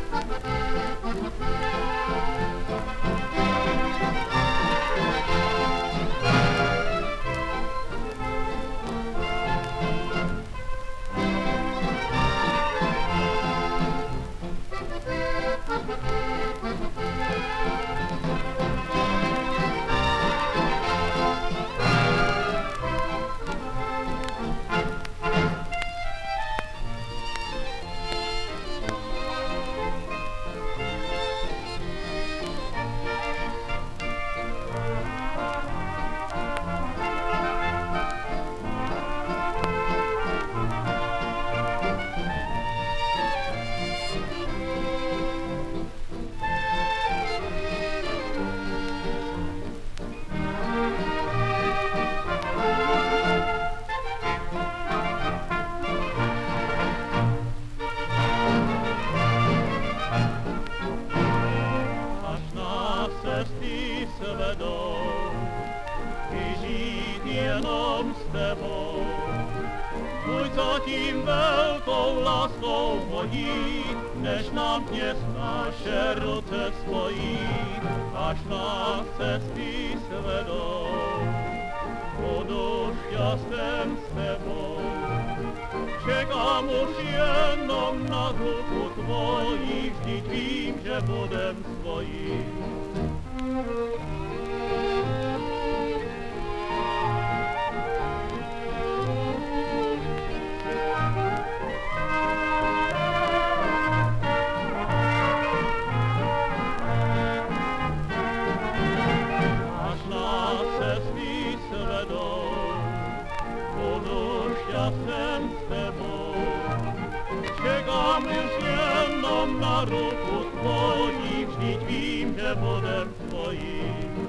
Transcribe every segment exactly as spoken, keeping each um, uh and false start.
jenom s tebou. Buď zatím velkou láskou mojí, než nám dnes naše ruce spojí, až nás cesty svedou. Budu šťastný s tebou, čekám už jenom na ruku tvojí, vždyť vím, že budem svojí. Jsem s tebou, čekám už jenom na ruku tvojí, vždyť vím, že budem tvojí.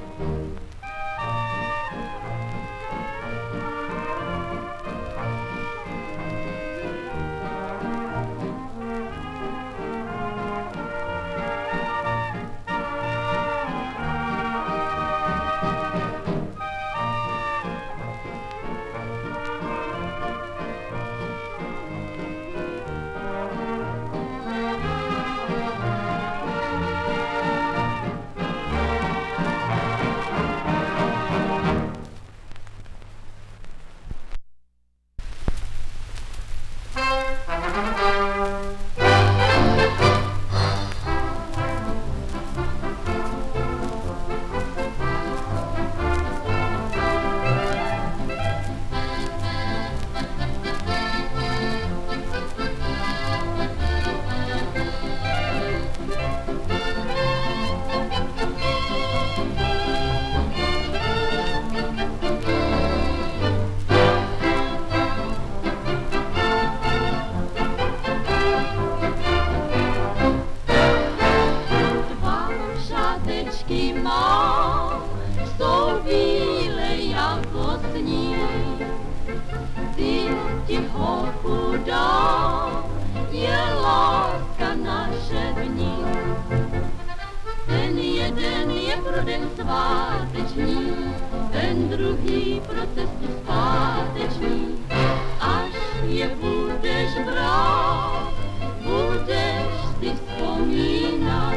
Mám, jsou bílé jako sníh, ty ticho chudá, je láska naše v ní. Ten jeden je pro den sváteční, ten druhý pro cestu zpáteční. Až je budeš brát, budeš si vzpomínat,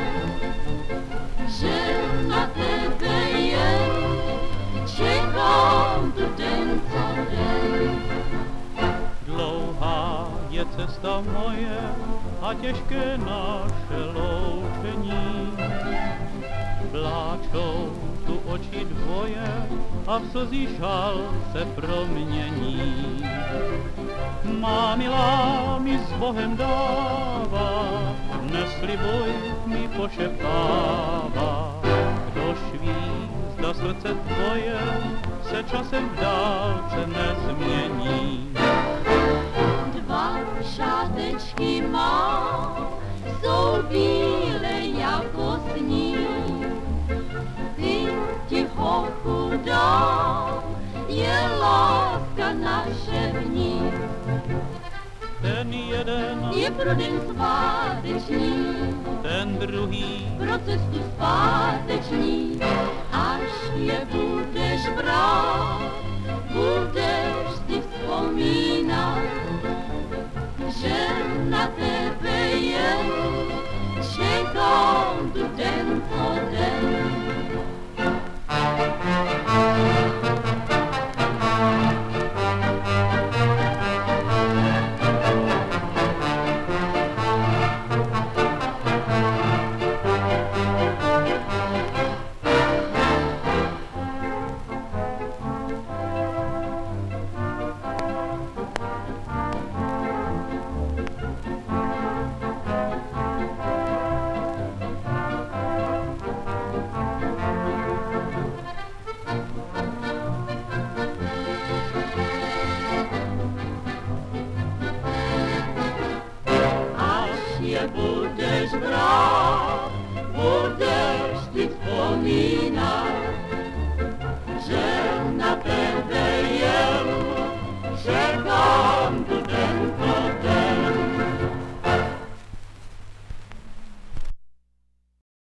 že na tebe jen čekám tu den co den. Dlouhá je cesta moje a těžké naše loučení. Pláčou tu oči dvoje a v slzí žal se promění. Má milá mi s Bohem dává, neslibuj mi pošeptává. Kdož ví, zda srdce tvoje se časem v dálce nezmění. Dva šátečky mám, jsou bílé jako sníh. Ty ticho chudá, je láska naše v ní. Ten jeden je pro den sváteční, ten druhý pro cestu zpáteční. Až je budeš brát, budeš si vzpomínat, že na tebe je